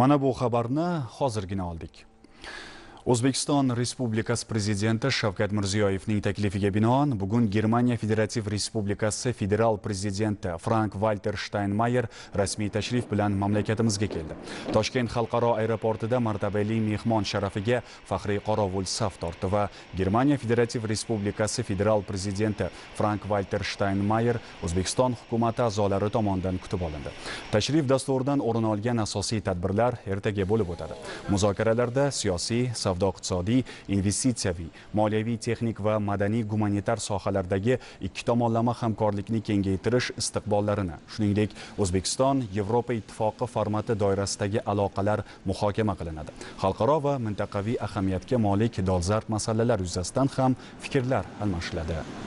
Mana bu xabarni hozirgina oldik. O'zbekiston Respublikasi Prezidenti Shavkat Mirziyoyevning taklifiga binoan bugun Germaniya Federativ Respublikasi Federal Prezidenti Frank-Walter Steinmeier rasmiy tashrif bilan mamlakatimizga keldi. Toshkent xalqaro aeroportida martabali mehmon sharafiga faxriy qorovul saf tortdi va Germaniya Federativ Respublikasi Federal Prezidenti Frank-Walter Steinmeier O'zbekiston hukumati a'zolari tomonidan kutib olindi. Tashrif dasturidan o'rin olgan asosiy tadbirlar ertaga bo'lib o'tadi. Muzokaralarda siyosiy, savdo-iqtisodiy, investitsiyaviy, moliyaviy, texnik va madaniy-gumanitar sohalardagi ikki tomonlama hamkorlikni kengaytirish istiqbollarini, shuningdek, O'zbekiston Yevropa Ittifoqi formati doirasidagi aloqalar muhokama qilinadi. Xalqaro va mintaqaviy ahamiyatga molik dolzarb masalalar yuzasidan ham fikrlar almashiladi.